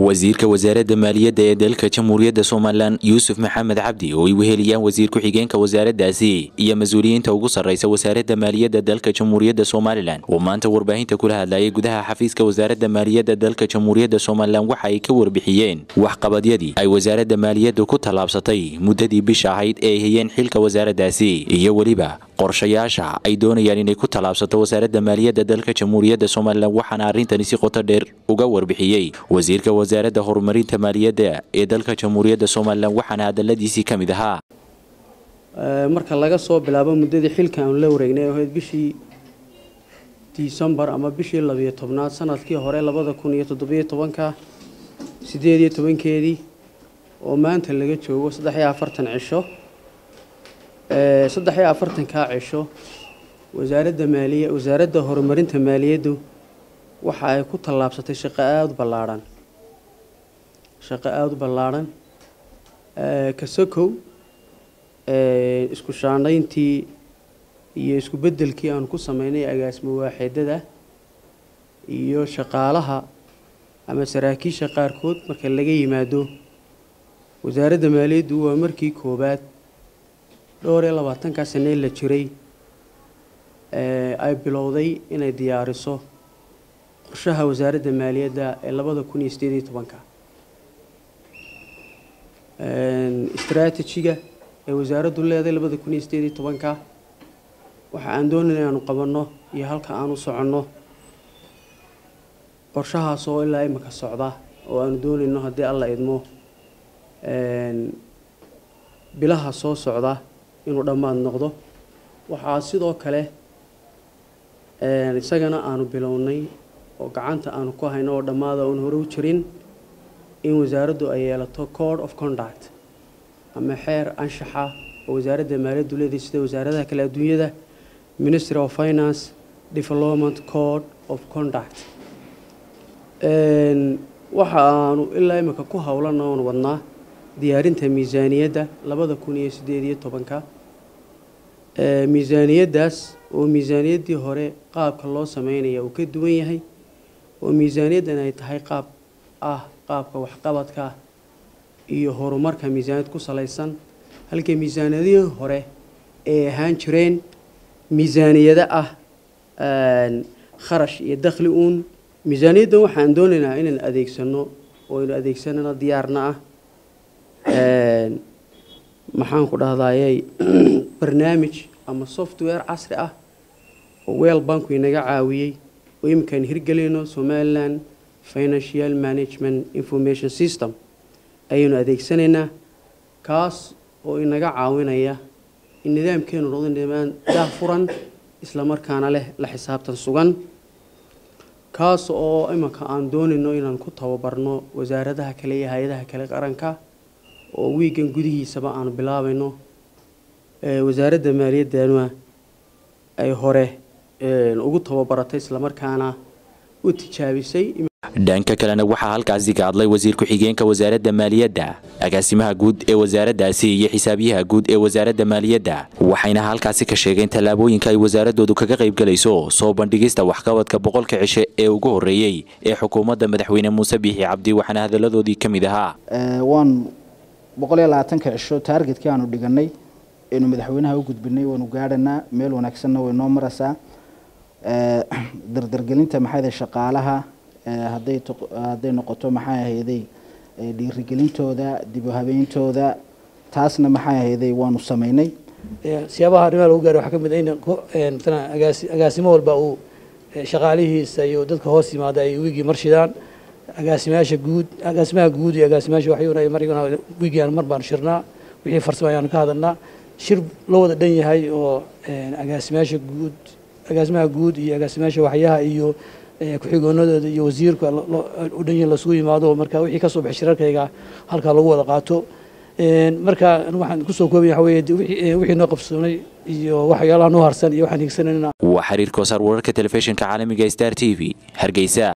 wasiirka wasaaradda maaliyadda ee dalka jamhuuriyadda Soomaaliland Yuusuf Maxamed Cabdi oo ay weheliyaan wasiir ku xigeenka wasaaraddaasi iyo mas'uuliyiinta ugu sarreysa wasaaradda maaliyadda dalka jamhuuriyadda Soomaaliland oo maanta warbaahinta kula hadlayay gudaha xafiiska wasaaradda maaliyadda dalka jamhuuriyadda Soomaaliland waxa ay ka warbixiyeen waxqabadyadii ay wasaaradda maaliyadda ku talaabsatay muddadii bisha ahayd ee ay hayeen xilka wasaaraddaasi iyo waliba qorshayaasha ay doonayaan inay ku talaabsato wasaaradda maaliyadda dalka jamhuuriyadda Soomaaliland waxaana arintani si qoto dheer uga warbixiyay wasiirka wasaaradda horumarinta maaliyadda ee dalka jamhuuriyadda Soomaaliland waxaana hadaladiisii kamid ahaa marka laga soo bilaabo muddadii xilka aan la wareegnay oo bishii December ama bishii 12 sanadkii hore 2017 18 oo maanta laga joogo 43 cisho 43 ka cisho wasaaradda horumarinta maaliyaddu waxa ay ku talaabsatay shaqo aad u ballaaran ka sokow isku shaandhayntii iyo isku beddelkii aan ku sameynay agaasimo waaxidada iyo shaqaalaha ama saraakiisha qaarkood marka laga yimaado wasaaradda maaliyaddu waa markii koobaad 22 sano la jiray ay bilowday inay diyaariso qorshaha wasaaradda maaliyadda ee 2018 istiraatiijiga ee wasaaraddu leedahay 2018 waxa aan doonaynaa inaan qabanno iyo halka aan u soconno qorshahaas oo ilaa imika socda oo aan doonayno haddii alla idmo bilaha soo socda inuu dhammaad noqdo waxaa sidoo kale isagana aanu bilownay oo gacanta aanu ku hayno oo dhammaada aan hore u jirin in wasaaraddu ay yeelato code of conduct ama xeer anshaxa oo wasaaradda maaliyaddu leedahay sida wasaaradaha kale adduunyada Ministry of Finance Development Code of Conduct waxa aanu ilaa imika ku hawlanahay oo wadnaa diyaarinta miisaaniyadda 2018 miisaaniyaddaas oo miisaaniyaddii hore qaabka loo sameeyo uu ka duwan yahay oo miisaaniyaddan ay tahay qaabka waxqabadka iyo horumarka miisaaniyad ku salaysan halka miisaaniyadii hore ee ahaan jireen miisaaniyada kharash iyo dakhli miisaaniyaddan waxaan doonaynaa inaan adeegsano oo aynu adeegsanana diyaarna maxaan ku dhahdaayay barnaamij ama software casri oo World Bank inaga caawiyay oo imkaan hirgelino Somaliland Financial Management Information System ayaynu adeegsanaynaa kaas oo inaga caawinaya in nidaamkeenu noqdo nidaam daahfuran isla markaana leh la xisaabtan sugan kaas oo imika aan doonayno inaan ku tababarno wasaaradaha kale iyo hay'adaha kale qaranka oo wiigan gudihiisaba aan bilaabayno wasaaradda maaliyadda ay hore ugu tababaratay isla markaana u tijaabisay dhanka kalena waxa halkaasi ka hadlay wasiir ku xigeenka wasaaradda maaliyadda agaasimaha guud ee wasaaraddaasi iyo xisaabiyaha guud ee wasaaradda maaliyadda waxayna halkaasi ka sheegeen talaabooyinka ay wasaaradoodu kaga qayb galayso soo bandhigista waxqabadka boqolka cishe ee ugu horeeyay ee xukuumadda madaxweyne Muuse Biixi Cabdi waxaana hadaladoodii kamid ahaa waan 120 cisho targetkii aanu dhiganay inuu madaxweynaha u gudbinay waanu gaadhanaa meel wanaagsan way noo maraysaa dardargelinta maxay shaqaalaha hadday noqoto maxay ahaydey dhiirigelintooda dib u habeentooda taasna maxay ahaydey waanu sameynay siyaabaha arrimaha lagu gaaro waxa kamid agaasimo walba uu shaqaalihiisa iyo dadka hoos yimaada ay wigi marshidaan agaasimaha guud iyo agaasimaha waxyuuna ay marigana wigian mar baan shirnaa wixii farsamo ayaan ka hadalnaa shir la wada dhan yahay oo agaasimaha guud iyo agaasimaha waxyaha iyo ku-xigeenadooda iyo wasiirka u dhan la soo yimaado marka wixii ka soo bixi shirarkayga halka lagu wada qaato marka waxaan ku soo koobayaa wixii noo qabsoonay iyo waxyaalaha noo harsan iyo waxaan higsanayna waa xiriir koosar wararka telefishinka caalamiga Star TV Hargeysa.